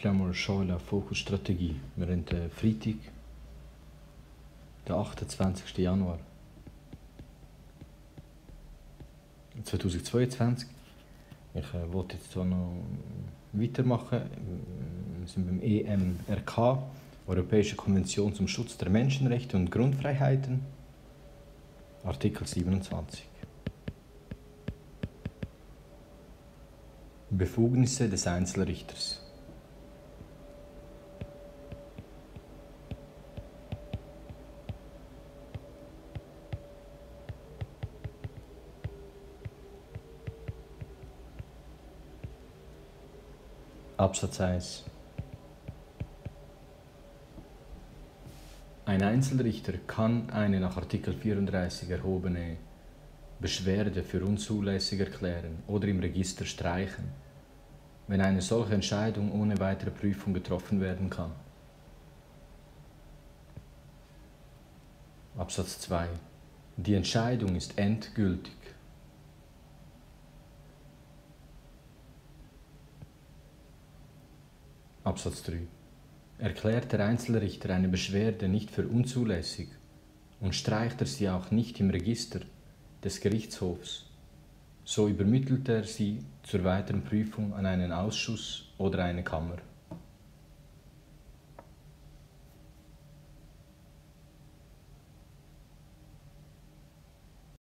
Flammar Schale Fokusstrategie. Wir haben Freitag, den 28. Januar 2022. Ich wollte jetzt hier noch weitermachen. Wir sind beim EMRK, Europäische Konvention zum Schutz der Menschenrechte und Grundfreiheiten, Artikel 27. Befugnisse des Einzelrichters. Absatz 1. Ein Einzelrichter kann eine nach Artikel 34 erhobene Beschwerde für unzulässig erklären oder im Register streichen, wenn eine solche Entscheidung ohne weitere Prüfung getroffen werden kann. Absatz 2. Die Entscheidung ist endgültig. Absatz 3. Erklärt der Einzelrichter eine Beschwerde nicht für unzulässig und streicht er sie auch nicht im Register des Gerichtshofs, so übermittelt er sie zur weiteren Prüfung an einen Ausschuss oder eine Kammer.